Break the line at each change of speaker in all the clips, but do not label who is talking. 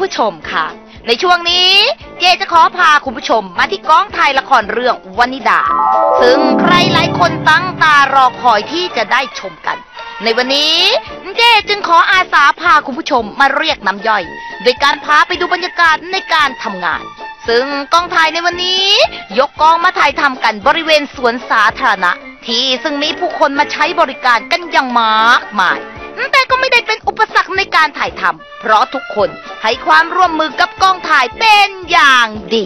ผู้ชมค่ะในช่วงนี้เจจะขอพาคุณผู้ชมมาที่กองถ่ายละครเรื่องวนิดาซึ่งใครหลายคนตั้งตารอคอยที่จะได้ชมกันในวันนี้เจจึงขออาสาพาคุณผู้ชมมาเรียกน้ำย่อยโดยการพาไปดูบรรยากาศในการทำงานซึ่งกองถ่ายในวันนี้ยกกองมาถ่ายทำกันบริเวณสวนสาธารณะที่ซึ่งมีผู้คนมาใช้บริการกันอย่างมากมายแต่ก็ไม่ได้เป็นอุปสรรคในการถ่ายทำเพราะทุกคนให้ความร่วมมือกับกองถ่ายเป็นอย่างดี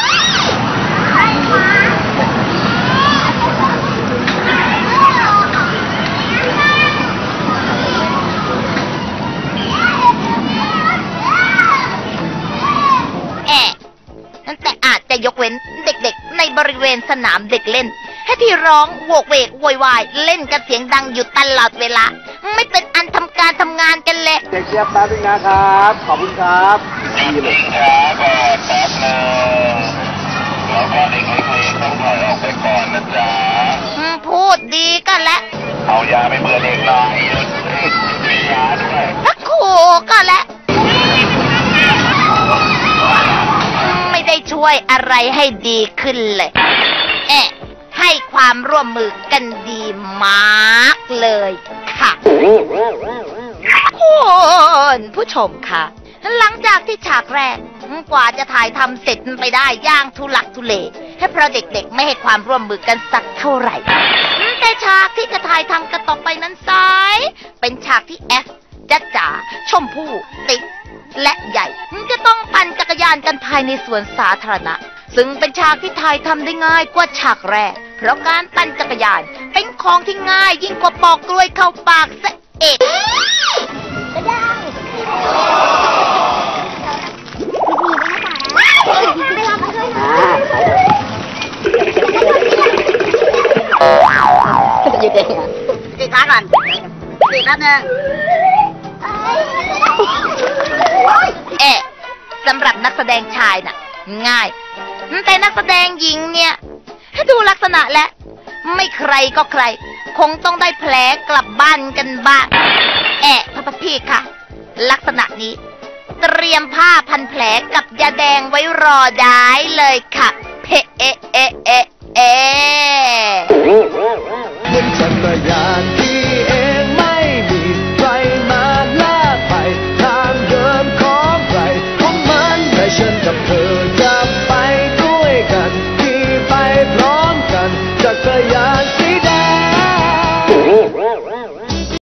แต่อาจจะยกเว้นเด็กๆในบริเวณสนามเด็กเล่นให้ที่ร้องโวกเวกโวยวายเล่นกันเสียงดังอยู่ตลอดเวลาไม่เป็นอันทำการทำงานกันเลย
เด็กเชียร์แป๊บนึงนะครับขอบคุณครับดีเลยครับแป๊บนึงแล้วก็เด็กเล็กๆต้องถอยออกไปก่อนนะจ๊ะ
พูดดีกันแล้ว
เอายาไปเบื่อเด็กหน่อยมียาด้วย
ขู่กันแล้วไม่ได้ช่วยอะไรให้ดีขึ้นเลยให้ความร่วมมือกันดีมากเลยค่ะคุณผู้ชมค่ะหลังจากที่ฉากแรกกว่าจะถ่ายทำเสร็จไปได้ย่างทุลักทุเลให้เพราะเด็กๆไม่ให้ความร่วมมือกันสักเท่าไหร่แต่ฉากที่จะถ่ายทำกันต่อไปนั้นซ้ายเป็นฉากที่แอฟจ๊ะจ๋าชมพู่ติ๊กและใหญ่จะต้องปั่นจักรยานกันภายในสวนสาธารณะซึ่งเป็นฉากที่ถ่ายทำได้ง่ายกว่าฉากแรกเพราะการปั่นจักรยานเป็นของที่ง่ายยิ่งกว่าปอกกล้วยเข้าปากซะเอง
ยืดเองอ่ะตีขาก่อนตีแป๊บนึง
สำหรับนักแสดงชายน่ะง่ายแต่นักแสดงหญิงเนี่ยถ้าดูลักษณะแล้วไม่ใครก็ใครคงต้องได้แผลกลับบ้านกันบ้างพ่อพี่ค่ะลักษณะนี้เตรียมผ้าพันแผลกับยาแดงไว้รอได้เลยค่ะ
บนจักรยาน